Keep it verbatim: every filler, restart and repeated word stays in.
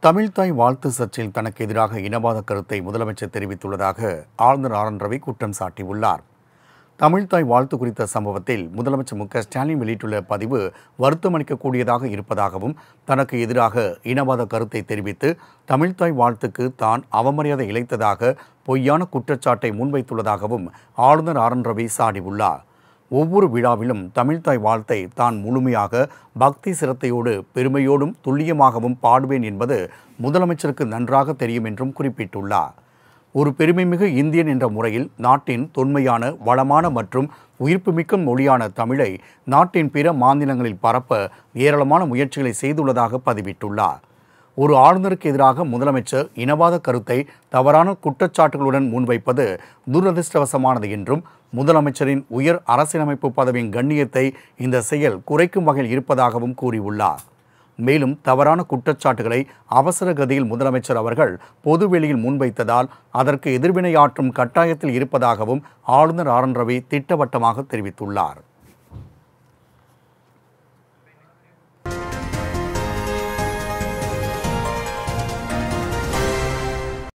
தமிழ்த்தாய் வாழ்த்து சர்ச்சையில் தனக்கு எதிராக இனவாத கருத்தை முதலமைச்சர் தெரிவித்துள்ளதாக ஆளுநர் ஆர் என் ரவி குற்றம் சாட்டியுள்ளார். தமிழ்த்தாய் வாழ்த்து குறித்த சம்பவத்தில் முதலமைச்சர் மு க ஸ்டாலின் வெளியிட்டுள்ள பதிவு வருத்தமளிக்கக்கூடியதாக இருப்பதாகவும், தனக்கு எதிராக இனவாத கருத்தை தெரிவித்து தமிழ்த்தாய் வாழ்த்துக்கு தான் அவமரியாதை இழைத்ததாக பொய்யான குற்றச்சாட்டை முன்வைத்துள்ளதாகவும் ஆளுநர் ஆர் என் ரவி சாடியுள்ளார். ஒவ்வொரு விழாவிலும் தமிழ்த்தாய் வாழ்த்தை தான் முழுமையாக பக்தி சிரத்தையோடு பெருமையோடும் துல்லியமாகவும் பாடுவேன் என்பது முதலமைச்சருக்கு நன்றாக தெரியும் என்றும் குறிப்பிட்டுள்ளார். ஒரு பெருமைமிகு இந்தியன் என்ற முறையில் நாட்டின் தொன்மையான, வளமான மற்றும் உயிர்ப்புமிக்க மொழியான தமிழை நாட்டின் பிற மாநிலங்களில் பரப்ப ஏராளமான முயற்சிகளை செய்துள்ளதாக பதிவிட்டுள்ளார். ஒரு ஆளுநருக்கு எதிராக முதலமைச்சர் இனவாத கருத்தை தவறான குற்றச்சாட்டுகளுடன் முன்வைப்பது துரதிருஷ்டவசமானது என்றும், முதலமைச்சரின் உயர் அரசியலமைப்பு பதவியின் கண்ணியத்தை இந்த செயல் குறைக்கும் வகையில் இருப்பதாகவும் கூறியுள்ளார். மேலும் தவறான குற்றச்சாட்டுகளை அவசர கதியில் முதலமைச்சர் அவர்கள் பொதுவெளியில் முன்வைத்ததால் அதற்கு எதிர்வினையாற்றும் கட்டாயத்தில் இருப்பதாகவும் ஆளுநர் ஆர் என் ரவி திட்டவட்டமாக தெரிவித்துள்ளார்.